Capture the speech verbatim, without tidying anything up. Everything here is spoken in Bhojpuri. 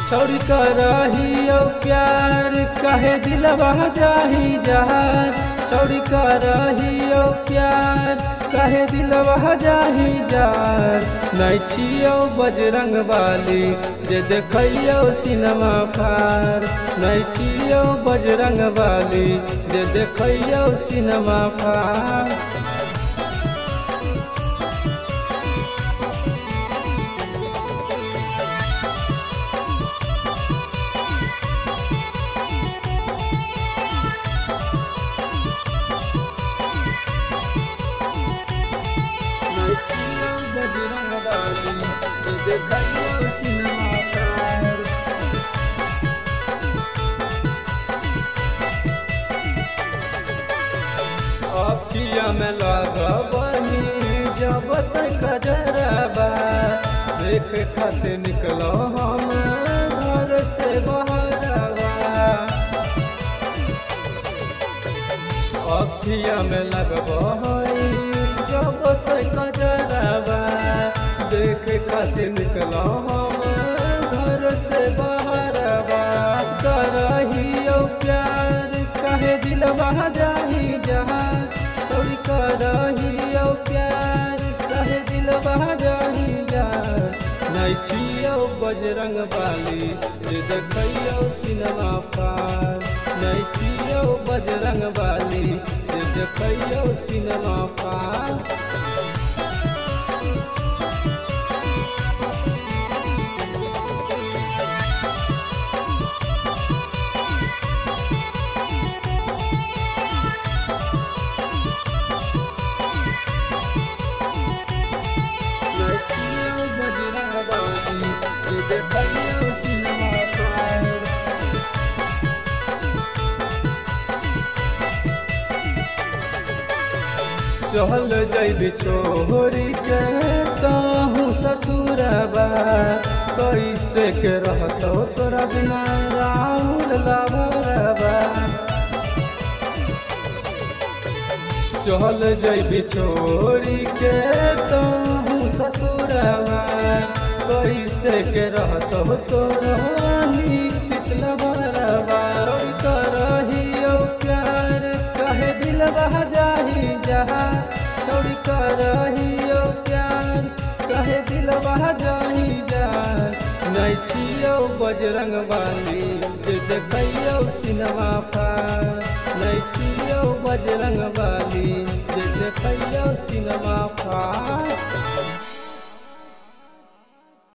छोड़ी करहियो प्यार कहे दिलवा जाही जहार। छोड़ी करहियो प्यार कहे दिलवा जाही जहार। नहीं छियो बजरंग बाली जे देखियो सिनेमा फार। नहीं छियो बजरंग बाली जे देखियो सिनेमा फार। अखिया में लगबनी जब तक जरबा। देख खातिर निकलो हम घर से बहरवा। अखिया में लगबनी जब तक जरबा। देख खातिर निकलो हम घर से बहरवा। करहियो प्यार कहे दिलवा जाही जहां। छोड़ी करहियो प्यार कहे दिलवा जाही जहां। नहीं छियो बजरंग बाली जे देखियो सिनेमा फार। नहीं छियो बजरंग बाली जे देखियो सिनेमा फार। चल जैबी छोड़ी के कहूँ ससुरबा। कैसे के रहतो तोरा बिना राहुल लभरबा। चल जैबी छोड़ी के कहूँ ससुरबा। कैसे के रहतो तोरा नीतीश लभरबा। करहियो प्यार कहे दिलवा जाही जहां। छोड़ी करहियो प्यार कहे दिलवा जाही जहां। नहीं छियो बजरंग बाली जे देखियो सिनेमा फार। नहीं छियो बजरंग बाली जे देखियो सिनेमा फार।